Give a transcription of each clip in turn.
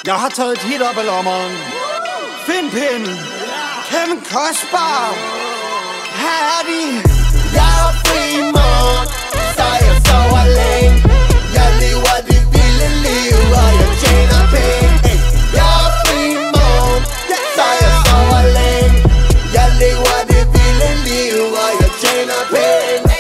Jeg har taget et hit op af lommeren. Find pinden. Kevin Kostbar. Her er de. Jeg er fri morgen, så jeg sover længe. Jeg lever det vilde liv, og jeg tjener penge. Jeg er fri morgen, så jeg sover længe. Jeg lever det vilde liv, og jeg tjener penge.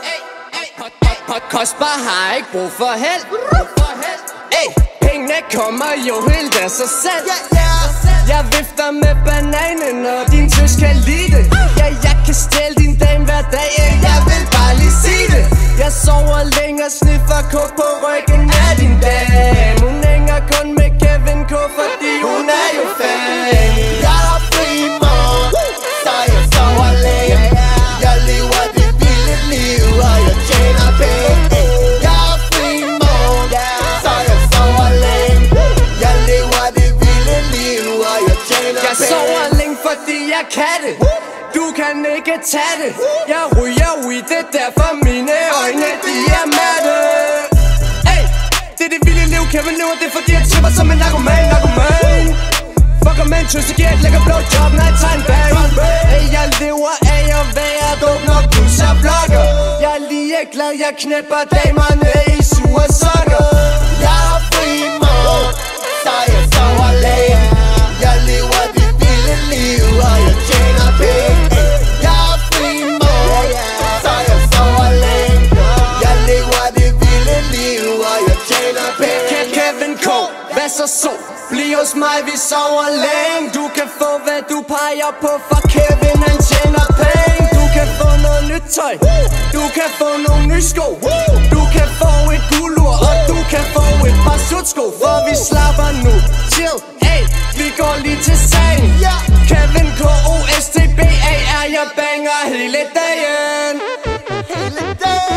Kostbar har ikke brug for held. Pengene kommer jo helt af sig selv. Jeg vifter med bananen, og din tøs kan lide det. Ja, jeg kan stjæle din dame hver dag, jeg vil bare lige sige det. Jeg sover længe og sniffer kok på ryggen af din dame. Hun hænger kun med Kevin K, fordi hun er jo fan. Jeg er fri morgen, så jeg sover længe. Jeg lever det vilde liv, og jeg tjener penge. Jeg er fri morgen, så jeg sover længe. Jeg lever det vilde liv, og jeg tjener penge. Jeg sover længe, fordi jeg kan det. Du kan ikke tage det. Jeg ryger weed, det er derfor mine øjne, de er matte. Det er det vilde liv, Kevin lever det, fordi jeg tripper som en narkoman. Fucker med en tøs, det giver et lækker blowjob, når jeg tager en bag. Jeg lever af at være dum, når busser vlogger. Jeg er lige glad, jeg knæpper damerne i sure sokker. Jeg er fri morgen, så jeg sover længe. Jeg lever det vilde liv, og jeg tjener penge. Jeg er fri morgen, så jeg sover længe. Jeg lever det vilde liv, og jeg tjener penge. Kevin K, hvad så? Bliv hos mig, vi sover længe. Du kan få hvad du peger på, for Kevin han tjener penge. Du kan få noget nyt tøj, du kan få nogle nye sko. Du kan få et guldur, og du kan få et par sutsko. For vi slapper nu, chill, vi går lige til sagen. Kevin K, OSTBAR, jeg banger hele dagen. Hele dagen.